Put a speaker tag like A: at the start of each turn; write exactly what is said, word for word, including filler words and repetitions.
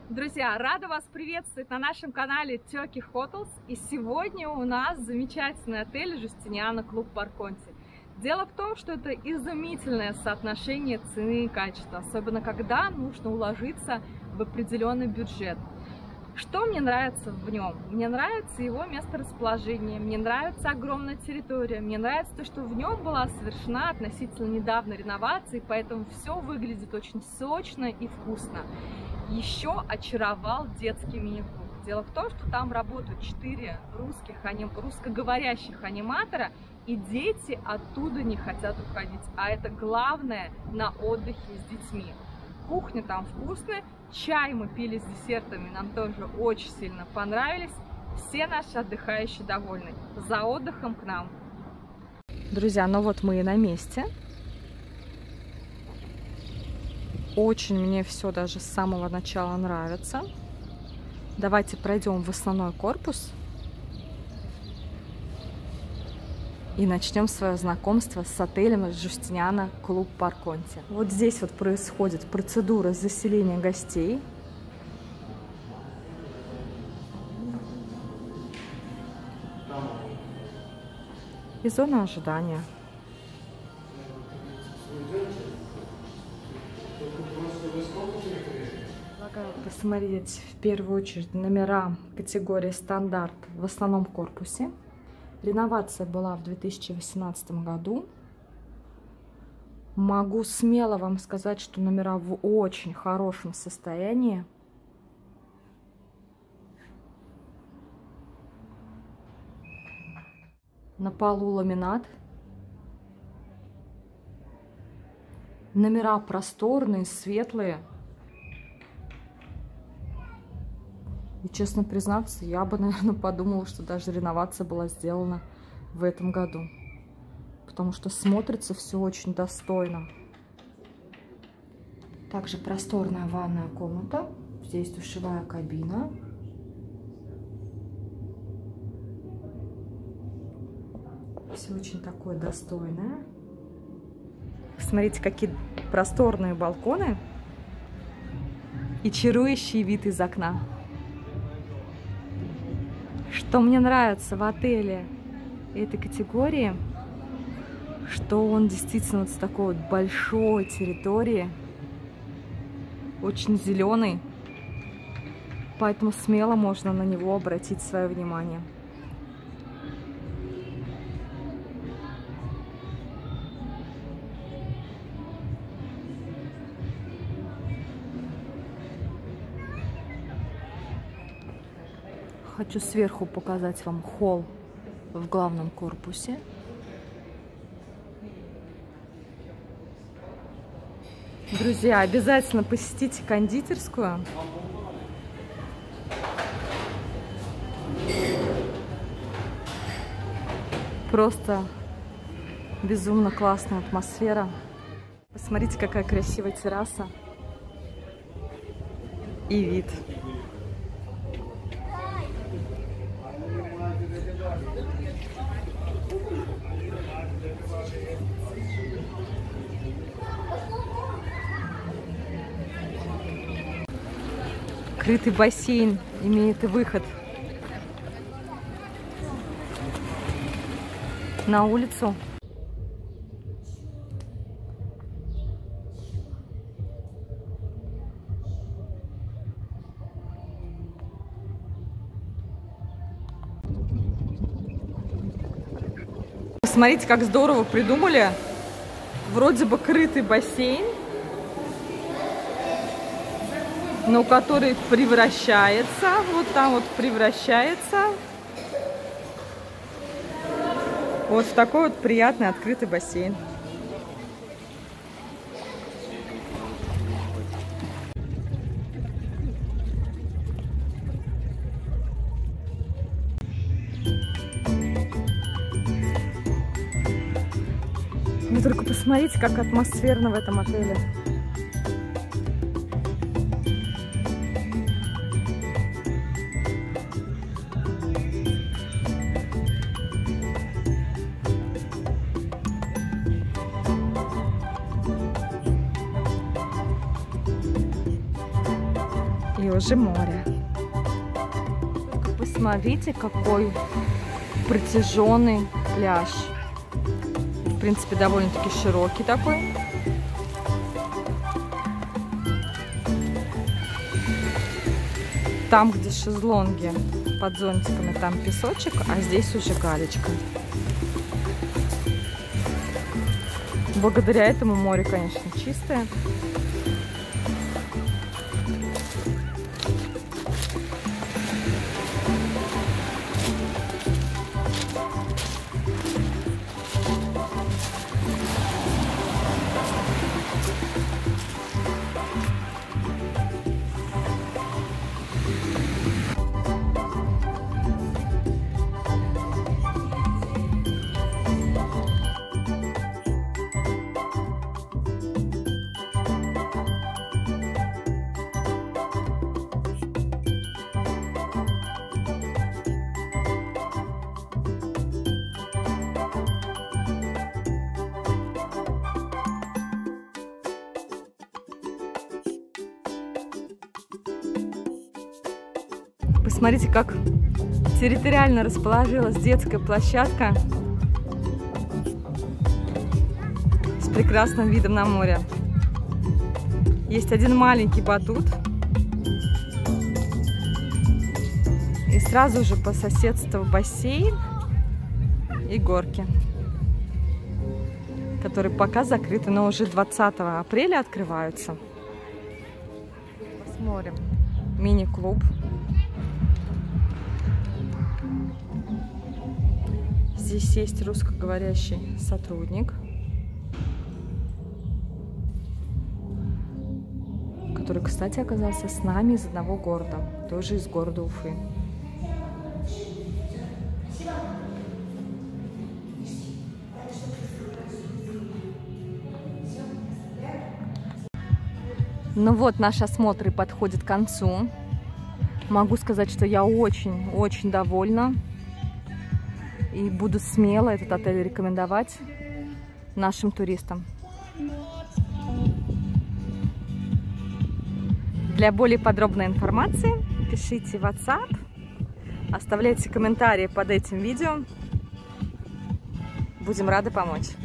A: Друзья, рада вас приветствовать на нашем канале Turkey Hotels. И сегодня у нас замечательный отель Justiniana Club Park-Conti. Дело в том, что это изумительное соотношение цены и качества, особенно когда нужно уложиться в определенный бюджет. Что мне нравится в нем? Мне нравится его месторасположение, мне нравится огромная территория, мне нравится то, что в нем была совершена относительно недавно реновация, поэтому все выглядит очень сочно и вкусно. Еще очаровал детский мини-клуб. Дело в том, что там работают четыре русских, русскоговорящих аниматора, и дети оттуда не хотят уходить. А это главное на отдыхе с детьми. Кухня там вкусная, чай мы пили с десертами, нам тоже очень сильно понравились. Все наши отдыхающие довольны. За отдыхом к нам. Друзья, ну вот мы и на месте. Очень мне все даже с самого начала нравится. Давайте пройдем в основной корпус и начнем свое знакомство с отелем Justiniana Club Park-Conti. Вот здесь вот происходит процедура заселения гостей. И зона ожидания. Предлагаю посмотреть в первую очередь номера категории стандарт в основном корпусе. Реновация была в две тысячи восемнадцатом году. Могу смело вам сказать, что номера в очень хорошем состоянии. На полу ламинат. Номера просторные, светлые. И, честно признаться, я бы, наверное, подумала, что даже реновация была сделана в этом году. Потому что смотрится все очень достойно. Также просторная ванная комната. Здесь душевая кабина. Все очень такое достойное. Смотрите, какие просторные балконы и чарующий вид из окна. Что мне нравится в отеле этой категории, что он действительно вот с такой вот большой территории, очень зеленый, поэтому смело можно на него обратить свое внимание. Хочу сверху показать вам холл в главном корпусе. Друзья, обязательно посетите кондитерскую. Просто безумно классная атмосфера. Посмотрите, какая красивая терраса и вид. Крытый бассейн имеет и выход на улицу. Посмотрите, как здорово придумали. Вроде бы крытый бассейн, но который превращается, вот там вот превращается вот в такой вот приятный открытый бассейн. Вы только посмотрите, как атмосферно в этом отеле. И уже море. Посмотрите, какой протяженный пляж. В принципе, довольно-таки широкий такой. Там, где шезлонги под зонтиками, там песочек, а здесь уже галечка. Благодаря этому море, конечно, чистое. Посмотрите, как территориально расположилась детская площадка с прекрасным видом на море. Есть один маленький батут. И сразу же по соседству бассейн и горки, которые пока закрыты, но уже двадцатого апреля открываются. Посмотрим. Мини-клуб. Здесь есть русскоговорящий сотрудник, который, кстати, оказался с нами из одного города, тоже из города Уфы. Ну вот, наш осмотр подходит к концу. Могу сказать, что я очень-очень довольна. И буду смело этот отель рекомендовать нашим туристам. Для более подробной информации пишите в WhatsApp, оставляйте комментарии под этим видео. Будем рады помочь.